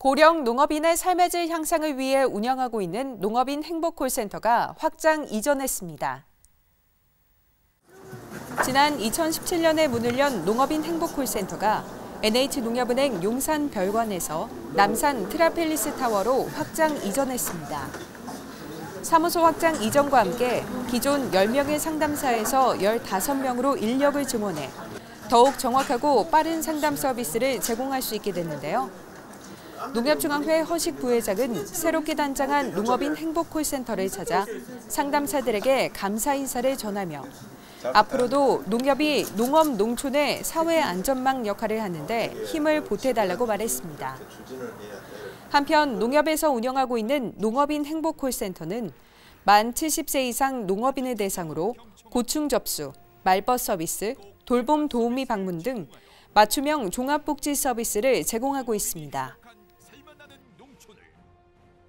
고령 농업인의 삶의 질 향상을 위해 운영하고 있는 농업인 행복콜센터가 확장 이전했습니다. 지난 2017년에 문을 연 농업인 행복콜센터가 NH농협은행 용산 별관에서 남산 트라펠리스 타워로 확장 이전했습니다. 사무소 확장 이전과 함께 기존 10명의 상담사에서 15명으로 인력을 증원해 더욱 정확하고 빠른 상담 서비스를 제공할 수 있게 됐는데요. 농협중앙회 허식 부회장은 새롭게 단장한 농업인 행복콜센터를 찾아 상담사들에게 감사 인사를 전하며 앞으로도 농협이 농업 농촌의 사회 안전망 역할을 하는데 힘을 보태달라고 말했습니다. 한편 농협에서 운영하고 있는 농업인 행복콜센터는 만 70세 이상 농업인을 대상으로 고충 접수, 말벗 서비스, 돌봄 도우미 방문 등 맞춤형 종합복지 서비스를 제공하고 있습니다.